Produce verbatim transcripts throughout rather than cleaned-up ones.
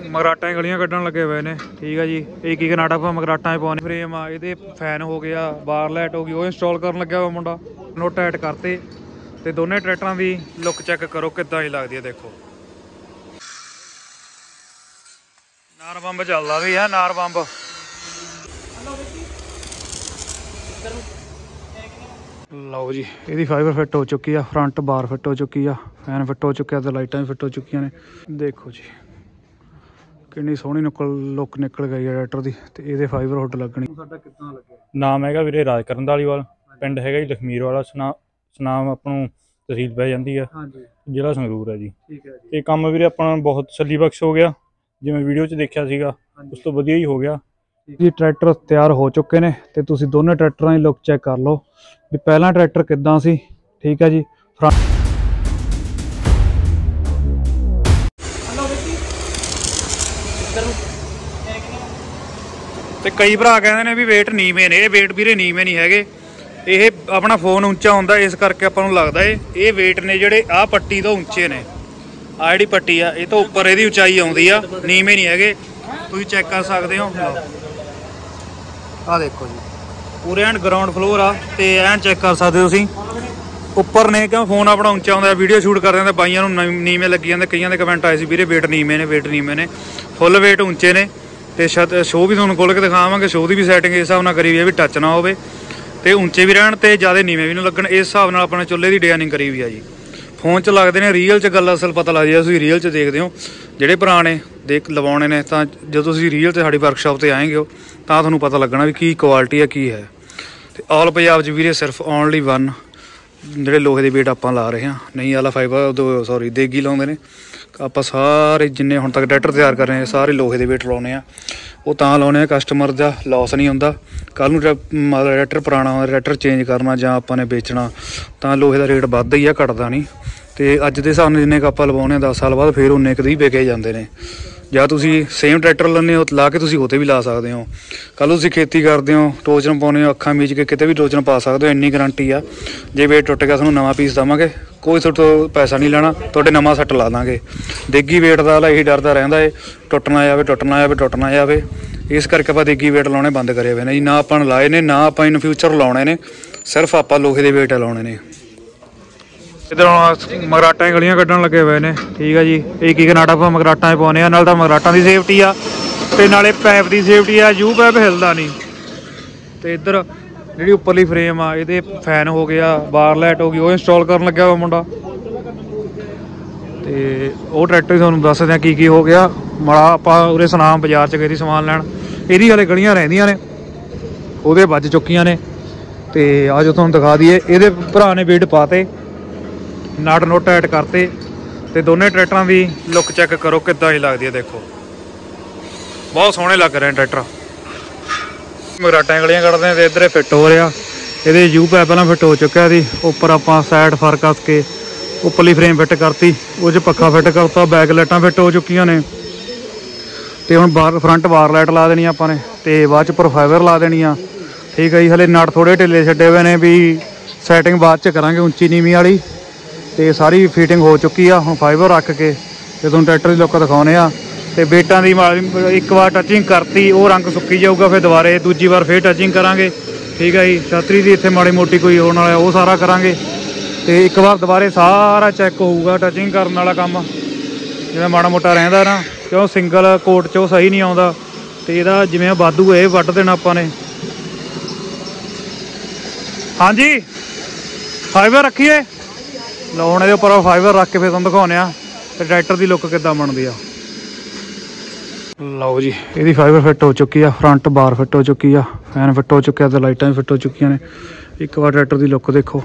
ਮਗਰਾਟਾਂ ਗਲੀਆਂ ਕੱਢਣ ਲੱਗੇ ਹੋਏ ਨੇ। ਠੀਕ ਹੈ ਜੀ, ਇੱਕ ਇੱਕ ਨਾਟਕ ਆਪਾਂ ਮਗਰਾਟਾਂ 'ਚ ਪਾਉਣੇ। ਫਰੇਮ ਆ ਇਹਦੇ, ਫੈਨ ਹੋ ਗਿਆ, ਬਾਰ ਲਾਈਟ ਹੋ ਗਈ, ਉਹ ਇੰਸਟਾਲ ਕਰਨ ਲੱਗਿਆ ਵਾ ਮੁੰਡਾ। ਨੋਟ ਟਾਈਟ ਕਰਤੇ ਤੇ ਦੋਨੇ ਟਰੈਕਟਰਾਂ ਦੀ ਲੁੱਕ ਚੈੱਕ ਕਰੋ ਕਿੱਦਾਂ ਦੀ ਲੱਗਦੀ ਹੈ। ਦੇਖੋ ਨਾਰ ਬੰਬ ਚੱਲਦਾ ਵੀ ਆ, ਨਾਰ ਬੰਬ। ਲਓ ਜੀ, ਇਹਦੀ ਫਾਈਬਰ ਫਿੱਟ ਹੋ ਚੁੱਕੀ ਆ, ਫਰੰਟ ਬਾਰ ਫਿੱਟ ਹੋ ਚੁੱਕੀ ਆ, ਫੈਨ ਫਿੱਟ ਹੋ ਚੁੱਕਿਆ ਤੇ ਲਾਈਟਾਂ ਵੀ ਫਿੱਟ ਹੋ ਚੁੱਕੀਆਂ ਨੇ। ਦੇਖੋ ਜੀ ਕਿੰਨੀ ਸੋਹਣੀ ਨਿਕਲ ਲੁੱਕ ਨਿਕਲ ਗਈ ਹੈ ਟਰੈਕਟਰ ਦੀ। ਤੇ ਇਹਦੇ ਫਾਈਬਰ ਹੁੱਡ ਲੱਗਣੀ। ਸਾਡਾ ਕਿੱਦਾਂ ਲੱਗਿਆ? ਨਾਮ ਹੈਗਾ ਵੀਰੇ ਰਾਜ ਕਰਨ ਧਾਲੀਵਾਲ, ਪਿੰਡ ਹੈਗਾ ਜੀ ਲਖਮੀਰ ਵਾਲਾ, ਸੁਨਾ ਸੁਨਾਮ ਆਪਾਂ ਨੂੰ ਤਹਿਸੀਲ ਪੈ ਜਾਂਦੀ ਆ, ਜ਼ਿਲ੍ਹਾ ਸੰਗਰੂਰ ਹੈ ਜੀ। ਠੀਕ ਹੈ ਜੀ। ਇਹ ਕੰਮ ਵੀਰੇ ਆਪਣਾ ਬਹੁਤ ਤਸੱਲੀ ਬਖਸ਼ ਹੋ ਗਿਆ, ਜਿਵੇਂ ਵੀਡੀਓ 'ਚ ਦੇਖਿਆ ਸੀਗਾ ਉਸ ਤੋਂ ਵਧੀਆ ਹੀ ਹੋ ਗਿਆ ਜੀ। ਟਰੈਕਟਰ ਤਿਆਰ ਹੋ ਚੁੱਕੇ ਨੇ ਤੇ ਤੁਸੀਂ ਦੋਨੇ ਟਰੈਕਟਰਾਂ ਦੀ ਲੁੱਕ ਚੈੱਕ ਕਰ ਲਓ ਵੀ ਪਹਿਲਾਂ ਟਰੈਕਟਰ ਕਿੱਦਾਂ ਸੀ। ਠੀਕ ਹੈ ਜੀ। ਤੇ ਕਈ ਭਰਾ ਕਹਿੰਦੇ ਨੇ ਵੀ ਵੇਟ ਨੀਵੇਂ ਨੇ, ਇਹ ਵੇਟ ਵੀਰੇ ਨੀਵੇਂ ਨਹੀਂ ਹੈਗੇ। ਇਹ ਆਪਣਾ ਫੋਨ ਉੱਚਾ ਹੁੰਦਾ, ਇਸ ਕਰਕੇ ਆਪਾਂ ਨੂੰ ਲੱਗਦਾ ਏ ਇਹ ਵੇਟ ਨੇ ਜਿਹੜੇ ਆਹ ਪੱਟੀ ਤੋਂ ਉੱਚੇ ਨੇ। ਆਹ ਜਿਹੜੀ ਪੱਟੀ ਆ ਇਹ ਤੋਂ ਉੱਪਰ ਇਹਦੀ ਉਚਾਈ ਆਉਂਦੀ ਆ, ਨੀਵੇਂ ਨਹੀਂ ਹੈਗੇ। ਤੁਸੀਂ ਚੈੱਕ ਕਰ ਸਕਦੇ ਹੋ। ਆਹ ਦੇਖੋ ਜੀ, ਪੂਰੇ ਐਨ ਗਰਾਊਂਡ ਫਲੋਰ ਆ ਤੇ ਐਨ ਚੈੱਕ ਕਰ ਸਕਦੇ ਹੋ ਤੁਸੀਂ। ਉੱਪਰ ਨੇ ਕਿਉਂ ਫੋਨ ਆਪਣਾ ਉੱਚਾ ਹੁੰਦਾ, ਵੀਡੀਓ ਸ਼ੂਟ ਕਰਦੇ ਹਾਂ ਬਾਈਆਂ ਨੂੰ ਨੀਵੇਂ ਲੱਗੀ ਜਾਂਦੇ। ਕਈਆਂ ਦੇ ਕਮੈਂਟ ਆਏ ਸੀ ਵੀਰੇ ਵੇਟ ਨੀਵੇਂ ਨੇ, ਵੇਟ ਨੀਵੇਂ ਨੇ। ਫੁੱਲ ਵੇਟ ਉੱਚੇ ਨੇ ਤੇ ਸ਼ੋਅ ਵੀ ਤੁਹਾਨੂੰ ਖੋਲ੍ਹ ਕੇ ਦਿਖਾਵਾਂਗੇ। ਸ਼ੋਅ ਦੀ ਵੀ ਸੈਟਿੰਗ ਇਸ ਹਿਸਾਬ ਨਾਲ ਕਰੀ ਵੀ ਹੈ ਵੀ ਟੱਚ ਨਾ ਹੋਵੇ ਤੇ ਉੱਚੇ ਵੀ ਰਹਿਣ ਤੇ ਜ਼ਿਆਦਾ ਨੀਵੇਂ ਵੀ ਨਾ ਲੱਗਣ। ਇਸ ਹਿਸਾਬ ਨਾਲ ਆਪਣੇ ਚੁੱਲ੍ਹੇ ਦੀ ਡਿਜ਼ਾਈਨਿੰਗ ਕਰੀ ਵੀ ਆ ਜੀ। ਫੋਨ 'ਚ ਲੱਗਦੇ ਨੇ, ਰੀਅਲ 'ਚ ਗੱਲ ਅਸਲ ਪਤਾ ਲੱਗਦੀ ਆ। ਤੁਸੀਂ ਰੀਅਲ 'ਚ ਦੇਖਦੇ ਹੋ, ਜਿਹੜੇ ਪੁਰਾਣੇ ਦੇਖ ਲਵਾਉਣੇ ਨੇ ਤਾਂ ਜਦੋਂ ਤੁਸੀਂ ਰੀਅਲ 'ਚ ਸਾਡੀ ਵਰਕਸ਼ਾਪ 'ਤੇ ਆਏਂਗੇ ਹੋ ਤਾਂ ਤੁਹਾਨੂੰ ਪਤਾ ਲੱਗਣਾ ਵੀ ਕੀ ਕੁਆਲਿਟੀ ਆ ਕੀ ਹੈ। ਤੇ ਆਲ ਪੰਜਾਬ 'ਚ ਵੀਰੇ ਸਿਰਫ ਓਨਲੀ ਵਨ ਜਿਹੜੇ ਲੋਹੇ ਦੇ ਵੇਟ ਆਪਾਂ ਲਾ ਰਹੇ ਹਾਂ। ਨਹੀਂ ਵਾਲਾ ਫਾਈਬਰ ਸੌਰੀ ਦੇਗੀ ਲਾਉਂਦੇ ਨੇ। ਆਪਾਂ ਸਾਰੇ ਜਿੰਨੇ ਹੁਣ ਤੱਕ ਟਰੈਕਟਰ ਤਿਆਰ ਕਰ ਰਹੇ ਹਾਂ ਸਾਰੇ ਲੋਹੇ ਦੇ ਵੇਟ ਲਾਉਣੇ ਆ। ਉਹ ਤਾਂ ਲਾਉਣੇ ਆ ਕਸਟਮਰ ਦਾ ਲੋਸ ਨਹੀਂ ਹੁੰਦਾ। ਕੱਲ੍ਹ ਨੂੰ ਟਰੈਕਟਰ ਪੁਰਾਣਾ ਹੁੰਦਾ, ਟਰੈਕਟਰ ਚੇਂਜ ਕਰਨਾ ਜਾਂ ਆਪਾਂ ਨੇ ਵੇਚਣਾ ਤਾਂ ਲੋਹੇ ਦਾ ਰੇਟ ਵੱਧਦਾ ਹੀ ਆ, ਘਟਦਾ ਨਹੀਂ। ਤੇ ਅੱਜ ਦੇ ਹਿਸਾਬ ਨਾਲ ਜਿੰਨੇ ਕੁ ਆਪਾਂ ਲਵਾਉਂਦੇ ਹਾਂ ਦਸ ਸਾਲ ਬਾਅਦ ਫਿਰ ਉਨੇ ਕੁ ਦੀ ਵਿਕੇ ਜਾਂਦੇ ਨੇ। ਜਾਂ ਤੁਸੀਂ ਸੇਮ ਟਰੈਕਟਰ ਲੈਂਦੇ ਹੋ ਲਾ ਕੇ ਤੁਸੀਂ ਉਹ 'ਤੇ ਵੀ ਲਾ ਸਕਦੇ ਹੋ। ਕੱਲ੍ਹ ਤੁਸੀਂ ਖੇਤੀ ਕਰਦੇ ਹੋ, ਟੋਚਨ ਪਾਉਂਦੇ ਹੋ, ਅੱਖਾਂ ਮੀਚ ਕੇ ਕਿਤੇ ਵੀ ਟੋਚਨ ਪਾ ਸਕਦੇ ਹੋ। ਇੰਨੀ ਗਰੰਟੀ ਆ। ਜੇ ਵੇਟ ਟੁੱਟ ਗਿਆ ਤੁਹਾਨੂੰ ਨਵਾਂ ਪੀਸ ਦੇਵਾਂਗੇ, ਕੋਈ ਤੁਹਾਡੇ ਤੋਂ ਪੈਸਾ ਨਹੀਂ ਲੈਣਾ, ਤੁਹਾਡੇ ਨਵਾਂ ਸੈੱਟ ਲਾ ਦਾਂਗੇ। ਦੇਗੀ ਵੇਟ ਦਾ ਇਹੀ ਡਰਦਾ ਰਹਿੰਦਾ ਏ ਟੁੱਟ ਨਾ ਜਾਵੇ, ਟੁੱਟ ਨਾ ਜਾਵੇ, ਟੁੱਟ ਨਾ ਜਾਵੇ। ਇਸ ਕਰਕੇ ਆਪਾਂ ਦੇਗੀ ਵੇਟ ਲਾਉਣੇ ਬੰਦ ਕਰੇ ਹੋਏ ਨੇ ਜੀ। ਨਾ ਆਪਾਂ ਨੇ ਲਾਏ ਨੇ, ਨਾ ਆਪਾਂ ਇਨ ਫਿਊਚਰ ਲਾਉਣੇ ਨੇ, ਸਿਰਫ ਆਪਾਂ ਲੋਹੇ ਦੇ ਵੇਟ ਲਾਉਣੇ ਨੇ। ਇੱਧਰੋਂ ਮਗਰਾਟਾਂ ਗਲੀਆਂ ਕੱਢਣ ਲੱਗੇ ਹੋਏ ਨੇ। ਠੀਕ ਹੈ ਜੀ, ਇੱਕ ਇੱਕ ਨਾਟਕ ਆਪਾਂ ਮਗਰਾਟਾਂ 'ਚ ਪਾਉਂਦੇ ਆ। ਨਾਲ ਤਾਂ ਮਗਰਾਟਾਂ ਦੀ ਸੇਫਟੀ ਆ ਤੇ ਨਾਲੇ ਪੈਪ ਦੀ ਸੇਫਟੀ ਆ। ਯੂ ਪੈਪ ਹਿਲਦਾ ਨਹੀਂ। ਤੇ ਇੱਧਰ ਜਿਹੜੀ ਉੱਪਰਲੀ ਫਰੇਮ ਆ ਇਹਦੇ, ਫੈਨ ਹੋ ਗਿਆ, ਬਾਰ ਲਾਈਟ ਹੋ ਗਈ, ਉਹ ਇੰਸਟਾਲ ਕਰਨ ਲੱਗਿਆ ਵਾ ਮੁੰਡਾ। ਤੇ ਉਹ ਟਰੈਕਟਰ ਤੁਹਾਨੂੰ ਦੱਸਦੇ ਆ ਕੀ ਕੀ ਹੋ ਗਿਆ। ਮਾੜਾ ਆਪਾਂ ਉਰੇ ਸੁਨਾਮ ਬਾਜ਼ਾਰ 'ਚ ਗਏ ਸੀ ਸਮਾਨ ਲੈਣ, ਇਹਦੀ ਹਾਲੇ ਗਲੀਆਂ ਰਹਿੰਦੀਆਂ ਨੇ, ਉਹਦੇ ਵੱਜ ਚੁੱਕੀਆਂ ਨੇ। ਤੇ ਆ ਜੋ ਤੁਹਾਨੂੰ ਦਿਖਾ ਦਈਏ, ਇਹਦੇ ਭਰਾ ਨੇ ਵੇਟ ਪਾਤੇ, ਨਟ ਨੁੱਟ ਟਾਈਟ ਕਰਤੇ ਤੇ ਦੋਨੇ ਟਰੈਕਟਰਾਂ ਦੀ ਲੁੱਕ ਚੈੱਕ ਕਰੋ ਕਿੱਦਾਂ ਦੀ ਲੱਗਦੀ ਹੈ। ਦੇਖੋ ਬਹੁਤ ਸੋਹਣੇ ਲੱਗ ਰਹੇ ਨੇ ਟਰੈਕਟਰ। ਮਗਰਾਟਾਂ ਗਲੀਆਂ ਕੱਢਦੇ ਹਾਂ ਤੇ ਇੱਧਰ ਫਿੱਟ ਹੋ ਰਿਹਾ। ਇਹਦੇ ਯੂ ਪੈਪ ਪਹਿਲਾਂ ਫਿੱਟ ਹੋ ਚੁੱਕਿਆ ਸੀ। ਉੱਪਰ ਆਪਾਂ ਸਾਈਡ ਫਰ ਕੱਸ ਕੇ ਉੱਪਰਲੀ ਫਰੇਮ ਫਿੱਟ ਕਰਤੀ, ਉਹ 'ਚ ਪੱਖਾ ਫਿੱਟ ਕਰਤਾ, ਬੈਕ ਲਾਈਟਾਂ ਫਿੱਟ ਹੋ ਚੁੱਕੀਆਂ ਨੇ। ਤੇ ਹੁਣ ਬਾਹਰ ਫਰੰਟ ਬਾਰ ਲਾਈਟ ਲਾ ਦੇਣੀ ਆਪਾਂ ਨੇ ਤੇ ਬਾਅਦ 'ਚ ਪ੍ਰੋਫਾਈਬਰ ਲਾ ਦੇਣੀ ਆ। ਠੀਕ ਹੈ ਜੀ, ਹਲੇ ਨਟ ਥੋੜ੍ਹੇ ਢਿੱਲੇ ਛੱਡੇ ਹੋਏ ਨੇ ਵੀ ਸੈਟਿੰਗ ਬਾਅਦ 'ਚ ਕਰਾਂਗੇ ਉੱਚੀ ਨੀਵੀਂ ਵਾਲੀ। ਤੇ ਸਾਰੀ ਫਿਟਿੰਗ ਹੋ ਚੁੱਕੀ ਆ। ਹੁਣ ਫਾਈਬਰ ਰੱਖ ਕੇ ਤੇ ਤੁਹਾਨੂੰ ਟਰੈਕਟਰ ਦੀ ਲੁੱਕ ਦਿਖਾਉਂਦੇ ਆ। ਤੇ ਬੇਟਾਂ ਦੀ ਇੱਕ ਵਾਰ ਟੱਚਿੰਗ ਕਰਤੀ, ਉਹ ਰੰਗ ਸੁੱਕੀ ਜਾਊਗਾ, ਫਿਰ ਦੁਬਾਰੇ ਦੂਜੀ ਵਾਰ ਫਿਰ ਟੱਚਿੰਗ ਕਰਾਂਗੇ। ਠੀਕ ਹੈ ਜੀ, ਛਤਰੀ ਦੀ ਇੱਥੇ ਮਾੜੀ ਮੋਟੀ ਕੋਈ ਹੋਣ ਵਾਲਾ ਉਹ ਸਾਰਾ ਕਰਾਂਗੇ। ਤੇ ਇੱਕ ਵਾਰ ਦੁਬਾਰੇ ਸਾਰਾ ਚੈੱਕ ਹੋਊਗਾ ਟੱਚਿੰਗ ਕਰਨ ਵਾਲਾ ਕੰਮ, ਜਿਵੇਂ ਮਾੜਾ ਮੋਟਾ ਰਹਿੰਦਾ ਨਾ, ਕਿਉਂ ਸਿੰਗਲ ਕੋਟ 'ਚ ਉਹ ਸਹੀ ਨਹੀਂ ਆਉਂਦਾ। ਤੇ ਇਹਦਾ ਜਿਵੇਂ ਵਾਧੂ ਇਹ ਵੱਢ ਦੇਣਾ ਆਪਾਂ ਨੇ। ਹਾਂਜੀ ਫਾਈਬਰ ਰੱਖੀਏ, ਲਾਉਣ ਇਹਦੇ ਉੱਪਰ ਫਾਈਬਰ ਰੱਖ ਕੇ ਫਿਰ ਤੁਹਾਨੂੰ ਦਿਖਾਉਂਦੇ ਆ ਤੇ ਟਰੈਕਟਰ ਦੀ ਲੁੱਕ ਕਿੱਦਾਂ ਬਣਦੀ ਆ। ਲਓ ਜੀ, ਇਹਦੀ ਫਾਈਬਰ ਫਿੱਟ ਹੋ ਚੁੱਕੀ ਆ, ਫਰੰਟ ਬਾਰ ਫਿੱਟ ਹੋ ਚੁੱਕੀ ਆ, ਫੈਨ ਫਿੱਟ ਹੋ ਚੁੱਕਿਆ ਤੇ ਲਾਈਟਾਂ ਵੀ ਫਿੱਟ ਹੋ ਚੁੱਕੀਆਂ ਨੇ। ਇੱਕ ਵਾਰ ਟਰੈਕਟਰ ਦੀ ਲੁੱਕ ਦੇਖੋ।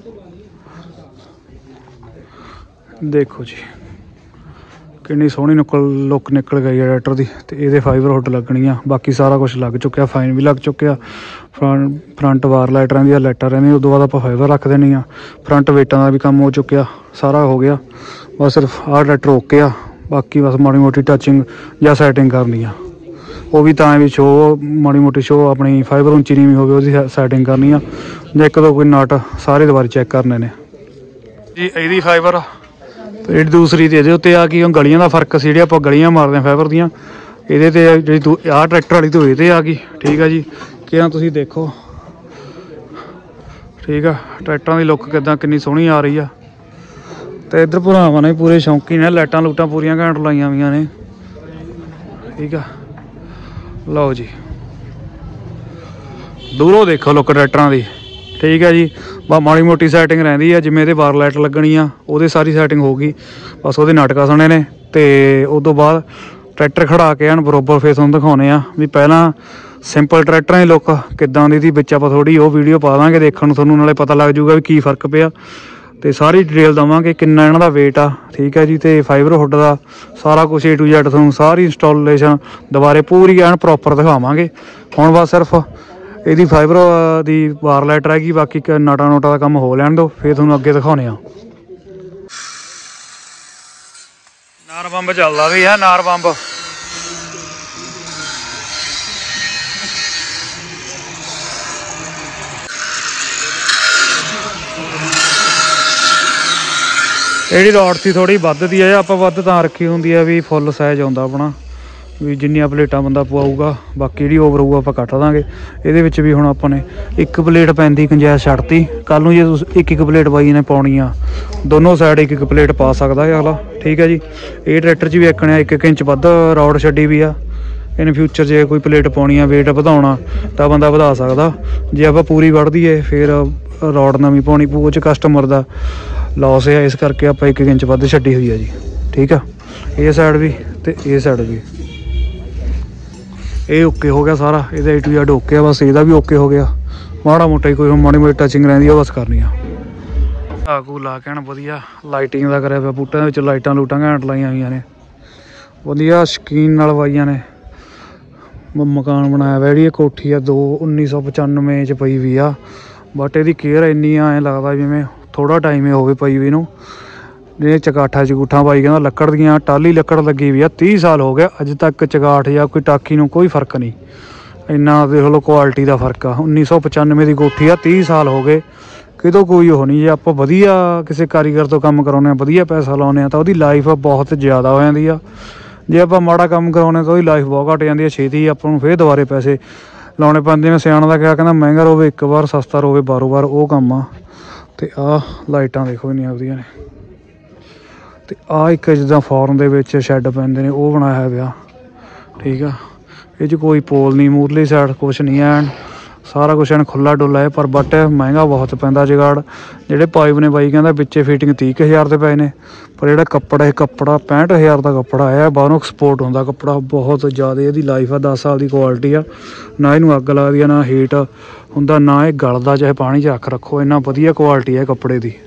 ਦੇਖੋ ਜੀ ਕਿੰਨੀ ਸੋਹਣੀ ਨਿਕਲ ਲੁੱਕ ਨਿਕਲ ਗਈ ਹੈ ਟਰੈਕਟਰ ਦੀ। ਤੇ ਇਹਦੇ ਫਾਈਬਰ ਹੁੱਡ ਲੱਗਣੀ ਆ, ਬਾਕੀ ਸਾਰਾ ਕੁਛ ਲੱਗ ਚੁੱਕਿਆ, ਫਾਈਨ ਵੀ ਲੱਗ ਚੁੱਕਿਆ। ਫਰੰਟ ਫਰੰਟ ਬਾਰ ਲਾਈਟ ਰਹਿੰਦੀਆਂ, ਲਾਈਟਾਂ ਰਹਿੰਦੀਆਂ। ਉਦੋਂ ਬਾਅਦ ਆਪਾਂ ਫਾਈਬਰ ਰੱਖ ਦੇਣੀ ਆ। ਫਰੰਟ ਵੇਟਾਂ ਦਾ ਵੀ ਕੰਮ ਹੋ ਚੁੱਕਿਆ, ਸਾਰਾ ਹੋ ਗਿਆ। ਬਸ ਸਿਰਫ ਆਹ ਟਰੈਕਟਰ ਓਕੇ ਆ, ਬਾਕੀ ਬਸ ਮਾੜੀ ਮੋਟੀ ਟੱਚਿੰਗ ਜਾਂ ਸੈਟਿੰਗ ਕਰਨੀ ਆ। ਉਹ ਵੀ ਤਾਂ ਵੀ ਸ਼ੋਅ ਮਾੜੀ ਮੋਟੀ ਸ਼ੋਅ ਆਪਣੀ ਫਾਈਬਰ ਉੱਚੀ ਨੀਵੀਂ ਹੋਵੇ ਉਹਦੀ ਸੈਟਿੰਗ ਕਰਨੀ ਆ। ਜਾਂ ਇੱਕ ਦੋ ਕੋਈ ਨਟ ਸਾਰੇ ਦੁਬਾਰਾ ਚੈੱਕ ਕਰਨੇ ਨੇ ਜੀ। ਇਹਦੀ ਫਾਈਬਰ ਤੇ दूसरी तो ये आ गई गलियां का फर्क से आप गलियां मारते फाइबर दियाँ ये जी आ ट्रैक्टर वाली तो ये आ गई ठीक है जी। क्या तुम देखो ठीक है ट्रैक्टर की लुक किदा कितनी सोहनी आ रही है। तो इधर भरावां ने पूरे शौकी ने लाइटां लूटां पूरियां घैंट लाइया हुई ने ठीक है। लो जी दूरों देखो लुक ट्रैक्टरां दी ठीक है जी। बस माड़ी मोटी सैटिंग रहिंदी है जिवें इहदे बार लाइट लगनी आ उहदी सारी सैटिंग होगी बस उहदे नाटका सुने ने। तो उस तो बाद ट्रैक्टर खड़ा के एन बरोबर फिर तुहानूं दिखाउने आ भी पहलां सिंपल ट्रैक्टरां दी लुक किदां दी सी विच आपां थोड़ी वो वीडियो पा दांगे देखण नूं तुहानूं नाले पता लग जूगा भी की फर्क पिया। तो सारी डिटेल देवांगे किन्ना इन्हां दा वेट आ ठीक है जी। तो फाइबर हुड का सारा कुछ ए टू जैड तुहानूं सारी इंस्टॉलेशन दुबारे पूरी एन प्रॉपर दिखावांगे। हुण बस सिर्फ ਇਹਦੀ फाइबर ਦੀ बार लाइट रहेगी बाकी नाटा नोटा का काम हो लैन दो फिर तुहानूं अगे दिखाने। नार बंब चलदा भी है नार बंब ਇਹਦੀ ਰੋਡ ਸੀ थोड़ी ਵੱਧਦੀ है ਆਪਾਂ ਵੱਧ ਤਾਂ ਰੱਖੀ ਹੁੰਦੀ है भी फुल साइज आउंदा अपना भी जिन्नियां प्लेटां बंदा पवाऊगा बाकी जी ओवर होਊਗਾ ਆਪਾਂ ਕੱਟ ਦਾਂਗੇ। ਇਹਦੇ ਵਿੱਚ ਵੀ ਹੁਣ ਆਪਾਂ ਨੇ ਇੱਕ ਪਲੇਟ ਪੈਂਦੀ ਗੁੰਜਾਇਸ਼ ਛੱਡਤੀ ਕੱਲ ਨੂੰ ਜੇ ਤੁਸੀਂ ਇੱਕ ਇੱਕ ਪਲੇਟ ਬਾਈ ਨੇ ਪਾਉਣੀ ਆ ਦੋਨੋਂ ਸਾਈਡ ਇੱਕ ਇੱਕ ਪਲੇਟ ਪਾ ਸਕਦਾ ਹੈ ਅਗਲਾ ਠੀਕ ਹੈ ਜੀ। ਇਹ ਟਰੈਕਟਰ 'ਚ ਵੀ ਇੱਕ ਨੇ ਇੱਕ ਇੱਕ ਇੰਚ ਵੱਧ ਰੋਡ ਛੱਡੀ ਵੀ ਆ ਇਨ ਫਿਊਚਰ ਜੇ ਕੋਈ ਪਲੇਟ ਪਾਉਣੀ ਆ ਵੇਟ ਵਧਾਉਣਾ ਤਾਂ ਬੰਦਾ ਵਧਾ ਸਕਦਾ। ਜੇ ਆਪਾਂ ਪੂਰੀ ਵੱਢ ਦਈਏ ਫਿਰ ਰੋਡ ਨਵੀਂ ਪਾਉਣੀ ਪਊ ਉਹ 'ਚ ਕਸਟਮਰ ਦਾ लॉस है इस करके आप एक इंच वध छड्डी हुई है जी ठीक है। ये साइड भी तो ये साइड भी ये ओके हो गया सारा ये ए टू जेड ओके बस ਇਹਦਾ भी ओके हो गया माड़ा मोटा ही कोई माड़ी मोटी टचिंग रहिंदी है बस करनी आ घू ला के वधिया लाइटिंग का करिया पिया बूटां दे विच लाइटां लूटां घैंट लाइयां हुई ने वधिया शकीन नाल वाइयां ने। मकान बनाया वा जी कोठी आ दो उन्नीस सौ पचानवे च पई हुई आ बट ਇਹਦੀ केयर इन्नी ऐ लगदा जिवें थोड़ा टाइम हो पई भी नूं जे चगाठा चगूठा पाई कहना लकड़ दियाँ टाली लकड़ लगी हुई है तीह साल हो गया अज तक चगाठ या कोई टाकी नूं कोई फर्क नहीं इन्ना देख लो क्वालिटी का फर्क आ। उन्नीस सौ पचानवे की कोठी आ तीह साल हो गए कितों कोई वो नहीं। जे आप वधिया किसी कारीगर तो काम कराने वधिया पैसा लाने तो उसकी लाइफ बहुत ज़्यादा हो जाती है। जे आप माड़ा काम कराने तो उसकी लाइफ बहुत घट जाती है छेती आपां नूं फिर दोबारे पैसे लाने पैंदे ने। सियाणा का क्या कहना महंगा रोवे एक बार सस्ता रोवे बारों बार वो काम आ। तो आ लाइटां देखो इन्नियां वधिया ने तो आ एक जिद्दां फॉर्न दे विच शैड पैंदे ने वो बनाया पिया ठीक है। ये च कोई पोल नहीं मूरली साइड कुछ नहीं है सारा कुछ एन खुला डुला है पर बट महंगा बहुत पैंदा जुगाड़। जिहड़े पाइप ने बाई कहंदा पिछे फिटिंग तीह हज़ार दे पए ने पर जिहड़ा कपड़ा है कपड़ा पैंठ हज़ार का कपड़ा है बाहरों एक्सपोर्ट होंदा कपड़ा बहुत ज़्यादा इहदी लाइफ है दस साल की क्वालिटी आ ना इहनूं अग लगदी है ना हीट हुंदा ना ये गलदा चाहे पानी च रख रखो इन्ना वधिया क्वालिटी है कपड़े की।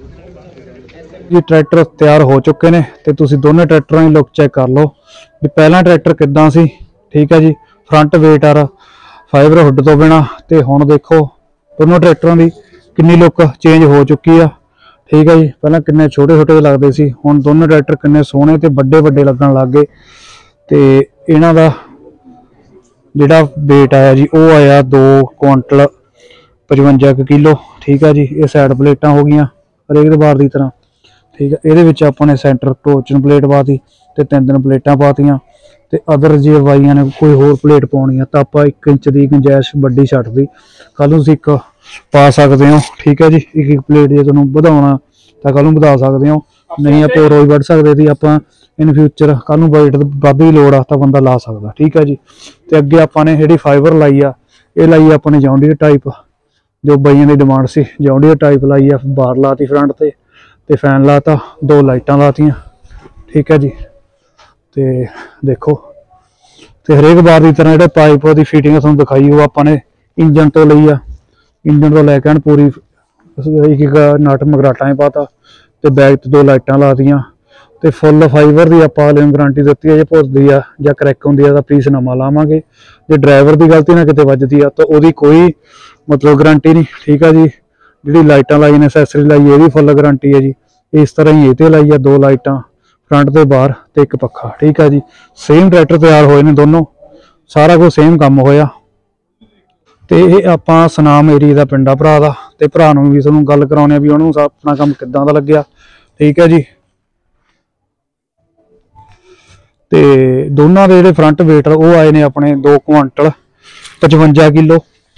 ये ट्रैक्टर तैयार हो चुके ने ते तुसीं दोनों ट्रैक्टरां की लुक चेक कर लो भी पहला ट्रैक्टर किदां सी ठीक है जी। Front weight or fibre hood तो बिना तो हुण देखो दोनों ट्रैक्टरों की कितनी लुक चेंज हो चुकी है ठीक है जी। पहले किन्ने छोटे छोटे लगते सी हुण दोनों ट्रैक्टर किन्ने सोहणे ते वड्डे वड्डे लगन लग गए। तो इन्हां दा जिहड़ा वेट आया जी वो आया दो कुंटल पचवंजा किलो ठीक है जी। ये साइड प्लेटां हो गई हरेक बार की तरह ठीक है। ये अपने सेंटर टोचन प्लेट पाती तो तीन तीन प्लेटां पातियां तो अदर जे बाइयां ने कोई होर प्लेट पाउणी है तो आप एक इंच की गुंजाइश वड्डी छड्ड दी कल तुसीं एक पा सकते हो ठीक है जी। एक एक प्लेट जे तुहानूं वधाउणा तो कल नूं वधा सकते हो नहीं आप रोज वध सकते सी आप इन फ्यूचर कल नूं वेट वध की लोड़ आ तो बंदा ला सकदा ठीक है जी। तो अगे आपां ने जिहड़ी फाइबर लाई आ ये लाई अपने जॉन्डियर टाइप जो बाइयां की डिमांड से जॉन्डियर टाइप लाई आ बार लाती फ्रंट ते ते फैन लाता दो लाइटां लातियां ठीक है जी। तो देखो तो हरेक बार की तरह जो पाइप की फिटिंग तुहानूं दिखाई वो आपने इंजन तो लई आ इंजन तो लैके पूरी एक एक नट मगराटा ही पाता तो बैग तो दो लाइटां ला दियां तो फुल फाइबर की आप अगले गारंटी दी है। जे भुरदी आ जां क्रैक होंदी है तो पीस नवां लावांगे जे ड्राइवर की गलती ना किते वजदी आ तो उसकी कोई मतलब गारंटी नहीं ठीक है जी। जी लाइटां लाई ने असैसरी लाई ये भी फुल गारंटी है जी। इस तरह ही ये लाई है दो लाइटां फ्रंट तो बाहर तो एक पक्खा ठीक है जी। सेम ट्रैक्टर तैयार होए ने दोनों सारा कुछ सेम काम होया। तो ये आपां सनाम एरिया का पिंड आ भरा दा ते भरा नूं भी तुहानूं गल कराउने भी उहनूं अपना काम किदां दा लग्गिया ठीक है जी। ਤੇ ਦੋਨਾਂ ਦੇ ਜਿਹੜੇ ਫਰੰਟ weight ਆ ਉਹ ਆਏ ਨੇ ਆਪਣੇ ਦੋ ਕੁਆਂਟਲ ਪਚਵੰਜਾ ਕਿਲੋ।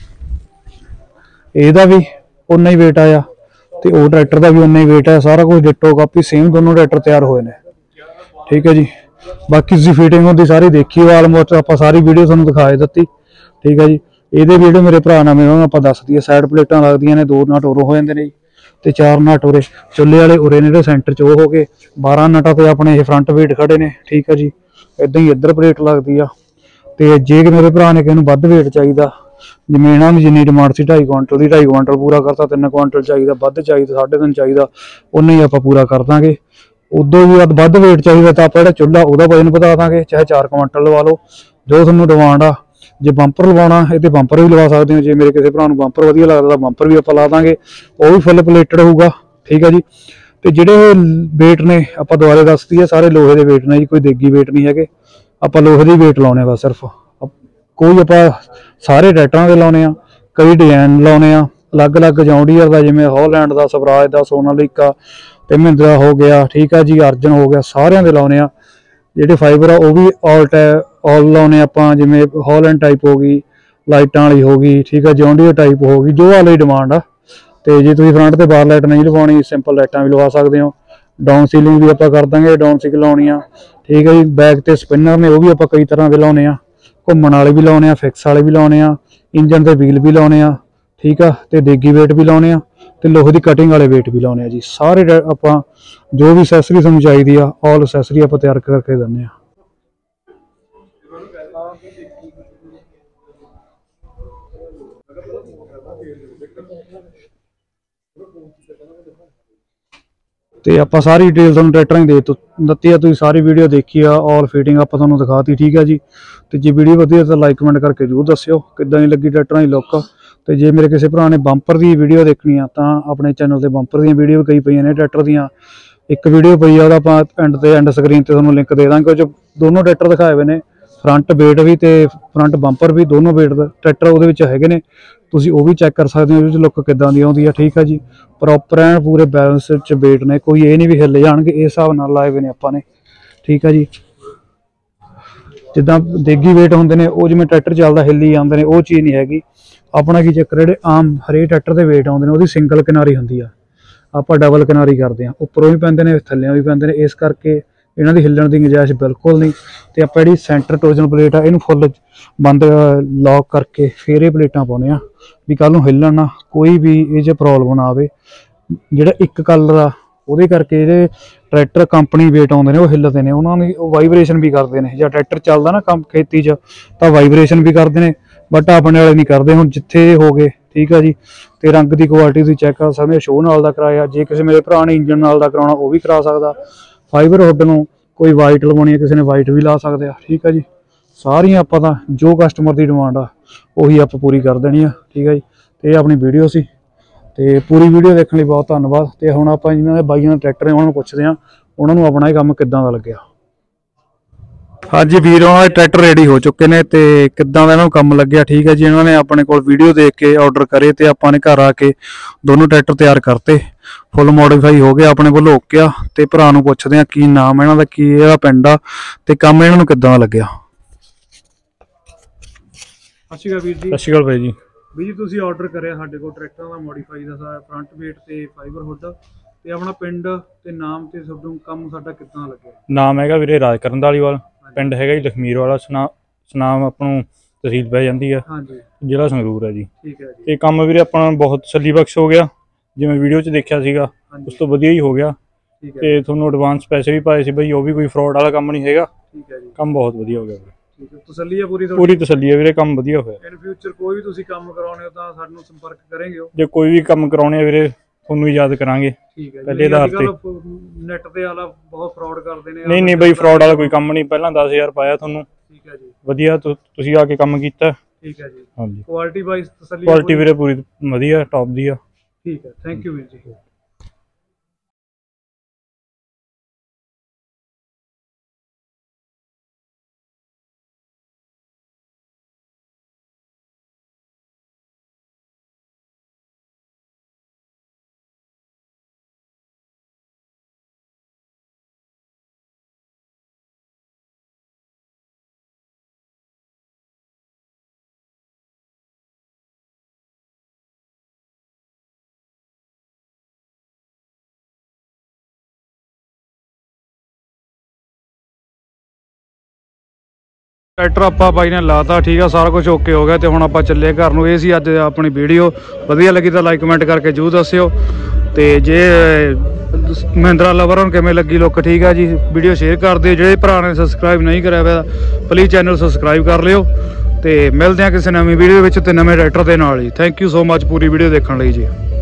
ਇਹਦਾ ਵੀ ਉਨਾ ਹੀ weight ਆਇਆ ਤੇ ਉਹ ਟਰੈਕਟਰ ਦਾ ਵੀ ਉਨਾ ਹੀ weight ਹੈ। ਸਾਰਾ ਕੁਝ ਡਿਟੋ ਕਾਪੀ ਸੇਮ ਦੋਨੋਂ ਟਰੈਕਟਰ ਤਿਆਰ ਹੋਏ ਨੇ। ਠੀਕ ਹੈ ਜੀ। ਬਾਕੀ ਤੁਸੀਂ ਫਿਟਿੰਗ ਹੁੰਦੀ ਸਾਰੀ ਦੇਖੀ ਆਲਮੋਸਟ ਆਪਾਂ ਸਾਰੀ ਵੀਡੀਓ ਤੁਹਾਨੂੰ ਦਿਖਾਏ ਦਿੱਤੀ। ਠੀਕ ਹੈ ਜੀ। ਇਹਦੇ ਵੀਡੀਓ ਮੇਰੇ ਭਰਾ ਨਾਲ ਉਹਨਾਂ ਨੂੰ ਆਪਾਂ ਦੱਸ ਦਈਏ, ਸਾਈਡ ਪਲੇਟਾਂ ਲੱਗਦੀਆਂ ਨੇ, ਦੋ ਨਟ ਉਰੋਂ ਹੋ ਜਾਂਦੇ ਨੇ ਜੀ ਤੇ ਚਾਰ ਨਟ ਉਰੇ ਚੁੱਲ੍ਹੇ ਵਾਲੇ ਉਰੇ ਨੇ, ਜਿਹੜੇ ਸੈਂਟਰ 'ਚ ਉਹ ਹੋ ਗਏ ਬਾਰਾਂ ਨਟਾਂ ਤੇ ਆਪਣੇ ਇਹ ਫਰੰਟ weight ਖੜੇ ਨੇ। ਠੀਕ ਹੈ ਜੀ। ਇੱਦਾਂ ਹੀ ਇੱਧਰ ਪਲੇਟ ਲੱਗਦੀ ਆ। ਤੇ ਜੇ ਕਿ ਮੇਰੇ ਭਰਾ ਨੇ ਕਿਸੇ ਨੂੰ ਵੱਧ weight ਚਾਹੀਦਾ, ਜਿਵੇਂ ਇਹਨਾਂ ਦੀ ਜਿੰਨੀ ਡਿਮਾਂਡ ਸੀ ਢਾਈ ਕੁਆਂਟਲ ਦੀ, ਢਾਈ ਕੁਆਂਟਲ ਪੂਰਾ ਕਰਤਾ, ਤਿੰਨ ਕੁਆਂਟਲ ਚਾਹੀਦਾ, ਵੱਧ ਚਾਹੀਦਾ, ਸਾਢੇ ਤਿੰਨ ਚਾਹੀਦਾ, ਉਨਾ ਹੀ ਆਪਾਂ ਪੂਰਾ ਕਰ ਦਾਂਗੇ। ਉਦੋਂ ਵੀ ਵੱਧ weight ਚਾਹੀਦਾ ਤਾਂ ਆਪਾਂ ਜਿਹੜਾ ਚੁੱਲ੍ਹਾ ਉਹਦਾ ਵਜ਼ਨ ਵਧਾ ਦਾਂਗੇ, ਚਾਹੇ ਚਾਰ ਕੁਆਂਟਲ ਲਵਾ ਲਓ, ਜੋ ਤੁਹਾਨੂੰ ਡਿਮਾਂਡ ਆ। ਜੇ ਬੰਪਰ ਲਵਾਉਣਾ ਇਹ ਤੇ ਬੰਪਰ ਵੀ ਲਵਾ ਸਕਦੇ ਹੋ। ਜੇ ਮੇਰੇ ਕਿਸੇ ਭਰਾ ਨੂੰ ਬੰਪਰ ਵਧੀਆ ਲੱਗਦਾ ਤਾਂ ਬੰਪਰ ਵੀ ਆਪਾਂ ਲਾ ਦਾਂਗੇ, ਉਹ ਵੀ ਫੁੱਲ ਪਲੇਟਡ ਹੋਊਗਾ। ਠੀਕ ਹੈ ਜੀ। ਤੇ ਜਿਹੜੇ weight ਨੇ ਆਪਾਂ ਦੁਬਾਰੇ ਦੱਸਦੀ ਹੈ, ਸਾਰੇ ਲੋਹੇ ਦੇ weight ਨੇ ਜੀ, ਕੋਈ ਦੇਗੀ weight ਨਹੀਂ ਹੈਗੇ। ਆਪਾਂ ਲੋਹੇ ਦੀ weight ਲਾਉਣੇ ਬਸ ਸਿਰਫ। ਕੋਈ ਆਪਾਂ ਸਾਰੇ ਟਰੈਕਟਰਾਂ ਦੇ ਲਾਉਣੇ ਆ, ਕਈ ਡਿਜ਼ਾਈਨ ਲਾਉਣੇ ਆ ਅਲੱਗ ਅਲੱਗ, ਜੌਨ ਡੀਅਰ ਦਾ, ਜਿਵੇਂ ਹੌਲੈਂਡ ਦਾ, ਸਵਰਾਜ ਦਾ, ਸੋਨਾਲੀਕਾ ਤੇ ਮਹਿੰਦਰਾ ਹੋ ਗਿਆ। ਠੀਕ ਆ ਜੀ। ਅਰਜਨ ਹੋ ਗਿਆ, ਸਾਰਿਆਂ ਦੇ ਲਾਉਣੇ ਆ। ਜਿਹੜੇ ਫਾਈਬਰ ਆ ਉਹ ਵੀ ਆਲ ਟੈ ਆਲ ਲਾਉਣੇ ਆਪਾਂ, ਜਿਵੇਂ ਹੌਲੈਂਡ ਟਾਈਪ ਹੋ ਗਈ, ਲਾਈਟਾਂ ਵਾਲੀ ਹੋ ਗਈ। ਠੀਕ ਆ। ਜੌਨ ਡੀਅਰ ਟਾਈਪ ਹੋ ਗਈ, ਜੋ ਵਾਲੀ ਡਿਮਾਂਡ ਆ। ਤੇ ਜੇ ਤੁਸੀਂ ਫਰੰਟ ਤੇ ਬਾਰ ਲਾਈਟ ਨਹੀਂ ਲਵਾਉਣੀ, ਸਿੰਪਲ ਲਾਈਟਾਂ ਵੀ ਲਵਾ ਸਕਦੇ ਹੋ। ਡਾਊਨ ਸੀਲਿੰਗ ਵੀ ਆਪਾਂ ਕਰ ਦਾਂਗੇ, ਡਾਊਨ ਸੀਲਿੰਗ ਲਾਉਣੀ ਆ। ਠੀਕ ਹੈ ਜੀ। ਬੈਕ ਤੇ ਸਪਿਨਰ ਨੇ, ਉਹ ਵੀ ਆਪਾਂ ਕਈ ਤਰ੍ਹਾਂ ਦੇ ਲਾਉਣੇ ਆ, ਘੁੰਮਣ ਵਾਲੇ ਵੀ ਲਾਉਣੇ ਆ, ਫਿਕਸ ਵਾਲੇ ਵੀ ਲਾਉਣੇ ਆ, ਇੰਜਨ ਦੇ ਵੀਲ ਵੀ ਲਾਉਣੇ ਆ। ਠੀਕ ਆ। ਤੇ ਦੇਗੀ weight ਵੀ ਲਾਉਣੇ ਆ ਤੇ ਲੋਹੇ ਦੀ ਕਟਿੰਗ ਵਾਲੇ weight ਵੀ ਲਾਉਣੇ ਆ ਜੀ। ਸਾਰੇ ਆਪਾਂ ਜੋ ਵੀ ਅਸੈਸਰੀ ਤੁਹਾਨੂੰ ਚਾਹੀਦੀ ਆ, ਆਲ ਅਸੈਸਰੀ ਆਪਾਂ ਤਿਆਰ ਕਰਕੇ ਦਿੰਦੇ ਆ। ਤੇ ਆਪਾਂ ਸਾਰੀ ਡਿਟੇਲ ਤੁਹਾਨੂੰ ਟਰੈਕਟਰਾਂ ਦੀ ਦੇ ਦਿੱਤੀ ਆ, ਤੁਸੀਂ ਸਾਰੀ ਵੀਡੀਓ ਦੇਖੀ ਆ, ਆਲ ਫਿਟਿੰਗ ਆਪਾਂ ਤੁਹਾਨੂੰ ਦਿਖਾਤੀ। ਠੀਕ ਹੈ ਜੀ। ਤੇ ਜੇ ਵੀਡੀਓ ਵਧੀਆ ਤਾਂ ਲਾਈਕ ਕਮੈਂਟ ਕਰਕੇ ਜ਼ਰੂਰ ਦੱਸਿਓ ਕਿੱਦਾਂ ਦੀ ਲੱਗੀ ਟਰੈਕਟਰਾਂ ਦੀ ਲੁੱਕ। ਤੇ ਜੇ ਮੇਰੇ ਕਿਸੇ ਭਰਾ ਨੇ ਬੰਪਰ ਦੀ ਵੀਡੀਓ ਦੇਖਣੀ ਆ ਤਾਂ ਆਪਣੇ ਚੈਨਲ ਤੇ ਬੰਪਰ ਦੀਆਂ ਵੀਡੀਓ ਵੀ ਕਈ ਪਈਆਂ ਨੇ ਟਰੈਕਟਰ ਦੀਆਂ। ਇੱਕ ਵੀਡੀਓ ਪਈ ਆ, ਉਹਦਾ ਆਪਾਂ ਐਂਡ ਤੇ ਐਂਡ ਸਕਰੀਨ ਤੇ ਤੁਹਾਨੂੰ ਲਿੰਕ ਦੇ ਦਾਂਗੇ। ਉਹ 'ਚ ਦੋਨੋਂ ਟਰੈਕਟਰ ਦਿਖਾਏ ਹੋਏ ਨੇ, ਫਰੰਟ weight ਵੀ ਤੇ ਫਰੰਟ ਬੰਪਰ ਵੀ, ਦੋਨੋਂ weight ਦਾ ਟਰੈਕਟਰ ਉਹਦੇ ਵਿੱਚ ਹੈਗੇ ਨੇ। ਤੁਸੀਂ ਉਹ ਵੀ ਚੈੱਕ ਕਰ ਸਕਦੇ ਹੋ, ਉਹਦੇ 'ਚ ਲੁੱਕ ਕਿੱਦਾਂ ਦੀ ਆਉਂਦੀ ਆ। ਠੀਕ ਹੈ ਜੀ। ਪ੍ਰੋਪਰ ਐਨ ਪੂਰੇ ਬੈਲੈਂਸ 'ਚ weight ਨੇ, ਕੋਈ ਇਹ ਨਹੀਂ ਵੀ ਹਿੱਲ ਜਾਣਗੇ, ਇਸ ਹਿਸਾਬ ਨਾਲ ਲਾਏ ਹੋਏ ਨੇ ਆਪਾਂ ਨੇ। ਠੀਕ ਹੈ ਜੀ। ਜਿੱਦਾਂ ਦੇਗੀ weight ਹੁੰਦੇ ਨੇ, ਉਹ ਜਿਵੇਂ ਟਰੈਕਟਰ ਚੱਲਦਾ ਹਿੱਲੀ ਜਾਂਦੇ ਨੇ, ਉਹ ਚੀਜ਼ ਨਹੀਂ ਹੈਗੀ। ਆਪਣਾ ਕੀ ਚੱਕਰ, ਜਿਹੜੇ ਆਮ ਹਰੇਕ ਟਰੈਕਟਰ ਦੇ weight ਆਉਂਦੇ ਨੇ ਉਹਦੀ ਸਿੰਗਲ ਕਿਨਾਰੀ ਹੁੰਦੀ ਆ, ਆਪਾਂ ਡਬਲ ਕਿਨਾਰੀ ਕਰਦੇ ਹਾਂ, ਉੱਪਰੋਂ ਵੀ ਪੈਂਦੇ ਨੇ ਥੱਲਿਆਂ ਵੀ ਪੈਂਦੇ ਨੇ। ਇਸ ਕਰਕੇ ਇਹਨਾਂ ਦੀ ਹਿੱਲਣ ਦੀ ਗੁੰਜਾਇਸ਼ ਬਿਲਕੁਲ ਨਹੀਂ। ਤੇ ਆਪਾਂ ਜਿਹੜੀ ਸੈਂਟਰ ਟੋਜਨ ਪਲੇਟ ਆ, ਇਹਨੂੰ ਫੁੱਲ ਬੰਦ ਲੌਕ ਕਰਕੇ ਫਿਰ ਇਹ ਪਲੇਟਾਂ ਪਾਉਂਦੇ ਆ ਵੀ ਕੱਲ ਨੂੰ ਹਿੱਲਣ ਨਾ, ਕੋਈ ਵੀ ਇਹ 'ਚ ਪ੍ਰੋਬਲਮ ਨਾ ਆਵੇ। ਜਿਹੜਾ ਇੱਕ ਕਲਰ ਆ ਉਹਦੇ ਕਰਕੇ ਜਿਹੜੇ ਟਰੈਕਟਰ ਕੰਪਨੀ weight ਆਉਂਦੇ ਨੇ ਉਹ ਹਿੱਲਦੇ ਨੇ, ਉਹਨਾਂ ਦੀ ਉਹ ਵਾਈਬ੍ਰੇਸ਼ਨ ਵੀ ਕਰਦੇ ਨੇ। ਜਾਂ ਟਰੈਕਟਰ ਚੱਲਦਾ ਨਾ ਕੰਮ ਖੇਤੀ 'ਚ ਤਾਂ ਵਾਈਬ੍ਰੇਸ਼ਨ ਵੀ ਕਰਦੇ ਨੇ, ਬਟ ਆਪਣੇ ਵਾਲੇ ਨਹੀਂ ਕਰਦੇ। ਹੁਣ ਜਿੱਥੇ ਹੋ ਗਏ। ਠੀਕ ਆ ਜੀ। ਤੇ ਰੰਗ ਦੀ ਕੁਆਲਿਟੀ ਤੁਸੀਂ ਚੈੱਕ ਕਰ ਸਕਦੇ ਹੋ, ਸ਼ੋਅ ਨਾਲ ਦਾ ਕਰਾਇਆ। ਜੇ ਕਿਸੇ ਮੇਰੇ ਭਰਾ ਨੇ ਇੰਜਨ ਨਾਲ ਦਾ ਕਰਾਉਣਾ ਉਹ ਵੀ ਕਰਾ ਸਕਦਾ। ਫਾਈਬਰ ਹੁੱਡ ਨੂੰ ਕੋਈ ਵਾਈਟ ਲਵਾਉਣੀ ਹੈ, ਕਿਸੇ ਨੇ ਵਾਈਟ ਵੀ ਲਾ ਸਕਦੇ ਆ। ਠੀਕ ਆ ਜੀ। ਸਾਰੀਆਂ ਆਪਾਂ ਤਾਂ ਜੋ ਕਸਟਮਰ ਦੀ ਡਿਮਾਂਡ ਆ ਉਹੀ ਆਪਾਂ ਪੂਰੀ ਕਰ ਦੇਣੀ ਆ। ਠੀਕ ਹੈ ਜੀ। ਤੇ ਇਹ ਆਪਣੀ ਵੀਡੀਓ ਸੀ ਤੇ ਪੂਰੀ ਵੀਡੀਓ ਦੇਖਣ ਲਈ ਬਹੁਤ ਧੰਨਵਾਦ। ਤੇ ਹੁਣ ਆਪਾਂ ਜਿਨ੍ਹਾਂ ਦੇ ਬਾਈਆਂ ਦੇ ਟਰੈਕਟਰ ਨੇ ਉਹਨਾਂ ਨੂੰ ਪੁੱਛਦੇ ਹਾਂ ਉਹਨਾਂ ਨੂੰ ਆਪਣਾ ਇਹ ਕੰਮ ਕਿੱਦਾਂ ਦਾ ਲੱਗਿਆ। ਹਾਂਜੀ ਵੀਰ, ਉਹਨਾਂ ਦੇ ਟਰੈਕਟਰ ਰੈਡੀ ਹੋ ਚੁੱਕੇ ਨੇ ਤੇ ਕਿੱਦਾਂ ਦਾ ਇਹਨਾਂ ਨੂੰ ਕੰਮ ਲੱਗਿਆ। ਠੀਕ ਹੈ ਜੀ। ਇਹਨਾਂ ਨੇ ਆਪਣੇ ਕੋਲ ਵੀਡੀਓ ਦੇਖ ਕੇ ਆਰਡਰ ਕਰੇ ਤੇ ਆਪਾਂ ਨੇ ਘਰ ਆ ਕੇ ਦੋਨੋਂ ਟਰੈਕਟਰ ਤਿਆਰ ਕਰਤੇ, ਫੁੱਲ ਮੋਡੀਫਾਈ ਹੋ ਗਿਆ ਆਪਣੇ ਕੋਲ, ਓਕੇ ਆ। ਤੇ ਭਰਾ ਨੂੰ ਪੁੱਛਦੇ ਆ ਕੀ ਨਾਮ ਇਹਨਾਂ ਦਾ, ਕੀ ਇਹਦਾ ਪਿੰਡ ਆ ਤੇ ਕੰਮ ਇਹਨਾਂ ਨੂੰ ਕਿੱਦਾਂ ਦਾ ਲੱਗਿਆ। ਸਤਿ ਸ਼੍ਰੀ ਅਕਾਲ ਵੀਰ ਜੀ। ਸਤਿ ਸ਼੍ਰੀ ਅਕਾਲ ਬਾਈ ਜੀ। ਵੀਰ ਜੀ, ਤੁਸੀਂ ਆਰਡਰ ਕਰਿਆ ਸਾਡੇ ਕੋਲ ਟਰੈਕਟਰਾਂ ਦਾ ਮੋਡੀਫਾਈ ਦਾ, ਫਰੰਟ weight ਤੇ ਫਾਈਬਰ ਹੁੱਡ, ਤੇ ਆਪਣਾ ਪਿੰਡ ਤੇ ਨਾਮ ਤੇ ਤੁਹਾਨੂੰ ਕੰਮ ਸਾਡਾ ਕਿੱਦਾਂ ਲੱਗਿਆ। ਨਾਮ ਹੈਗਾ ਵੀਰੇ ਰਾਜਕਰਨ ਧਾਲੀਵਾਲ, ਪਿੰਡ ਹੈਗਾ ਜੀ ਲਖਮੀਰ ਵਾਲਾ, ਸੁਨਾ ਸੁਨਾਮ ਆਪਾਂ ਨੂੰ ਤਹਿਸੀਲ ਪੈ ਜਾਂਦੀ ਆ, ਜ਼ਿਲ੍ਹਾ ਸੰਗਰੂਰ ਹੈ ਜੀ। ਠੀਕ ਹੈ ਜੀ। ਤੇ ਕੰਮ ਵੀਰੇ ਆਪਣਾ ਬਹੁਤ ਤਸੱਲੀ ਬਖਸ਼ ਹੋ ਗਿਆ, ਜਿਵੇਂ ਵੀਡੀਓ 'ਚ ਦੇਖਿਆ ਸੀਗਾ ਉਸ ਤੋਂ ਵਧੀਆ ਹੀ ਹੋ ਗਿਆ। ਤੇ ਤੁਹਾਨੂੰ ਐਡਵਾਂਸ ਪੈਸੇ ਵੀ ਪਾਏ ਸੀ ਬਈ, ਉਹ ਵੀ ਕੋਈ ਫਰੋਡ ਵਾਲਾ ਕੰਮ ਨਹੀਂ ਹੈਗਾ। ਠੀਕ ਹੈ ਜੀ। ਕੰਮ ਬਹੁਤ ਵਧੀਆ ਹੋ ਗਿਆ ਵੀਰੇ। ਠੀਕ ਹੈ। ਤਸੱਲੀ ਹੈ ਪੂਰੀ, ਪੂਰੀ ਤਸੱਲੀ ਹੈ ਵੀਰੇ, ਕੰਮ ਵਧੀਆ ਹੋਇਆ। ਇਨ ਫਿਊਚਰ ਕੋਈ ਵੀ ਤੁਸੀਂ ਕੰਮ ਕਰਾਉਣੇ ਹੋ ਤਾਂ ਸਾਨੂੰ ਸੰਪਰਕ ਕਰਨਗੇ ਹੋ। ਜੇ ਕੋਈ ਵੀ ਕੰਮ ਕਰਾਉਣੇ ਆ ਵੀਰੇ ਤੁਹਾਨੂੰ ਹੀ ਯਾਦ ਕਰਾਂਗੇ। ਠੀਕ ਹੈ। ਪਹਿਲੇ ਆਧਾਰ ਤੇ ਨੈਟ ਤੇ ਵਾਲਾ ਬਹੁਤ ਫਰਾਡ ਕਰਦੇ ਨੇ। ਨਹੀਂ ਨਹੀਂ ਬਈ, ਫਰਾਡ ਵਾਲਾ ਕੋਈ ਕੰਮ ਨਹੀਂ। ਪਹਿਲਾਂ ਦਸ ਹਜ਼ਾਰ ਪਾਇਆ ਤੁਹਾਨੂੰ। ਠੀਕ ਹੈ ਜੀ। ਵਧੀਆ ਤੁਸੀਂ ਆ ਕੇ ਕੰਮ ਕੀਤਾ। ਠੀਕ ਹੈ ਜੀ। ਹਾਂਜੀ। ਕੁਆਲਿਟੀ ਵਾਈਜ਼ ਤਸੱਲੀ, ਕੁਆਲਿਟੀ ਵੀਰੇ ਪੂਰੀ ਵਧੀਆ, ਟੌਪ ਦੀ ਆ। ਠੀਕ ਹੈ। ਥੈਂਕ ਯੂ ਵੀਰ ਜੀ। ਟਰੈਕਟਰ ਆਪਾਂ ਬਾਈ ਨੇ ਲਾਤਾ, ਠੀਕ ਆ, ਸਾਰਾ ਕੁਝ ਓਕੇ ਹੋ ਗਿਆ ਤੇ ਹੁਣ ਆਪਾਂ ਚੱਲੇ ਘਰ ਨੂੰ। ਇਹ ਸੀ ਅੱਜ ਆਪਣੀ ਵੀਡੀਓ, ਵਧੀਆ ਲੱਗੀ ਤਾਂ ਲਾਈਕ ਕਮੈਂਟ ਕਰਕੇ ਜ਼ਰੂਰ ਦੱਸਿਓ। ਤੇ ਜੇ ਮਹਿੰਦਰਾ ਲਵਰ ਨੂੰ ਕਿਵੇਂ ਲੱਗੀ ਲੁੱਕ, ਠੀਕ ਆ ਜੀ, ਵੀਡੀਓ ਸ਼ੇਅਰ ਕਰ ਦਿਓ। ਜਿਹੜੇ ਭਰਾ ਨੇ ਸਬਸਕ੍ਰਾਈਬ ਨਹੀਂ ਕਰਿਆ ਹੋਇਆ ਪਲੀਜ਼ ਚੈਨਲ ਸਬਸਕ੍ਰਾਈਬ ਕਰ ਲਿਓ। ਤੇ ਮਿਲਦੇ ਹਾਂ ਕਿਸੇ ਨਵੀਂ ਵੀਡੀਓ ਵਿੱਚ ਤੇ ਨਵੇਂ ਟਰੈਕਟਰ ਦੇ ਨਾਲ ਹੀ। ਥੈਂਕ ਯੂ ਸੋ ਮੱਚ ਪੂਰੀ ਵੀਡੀਓ ਦੇਖਣ ਲਈ ਜੀ।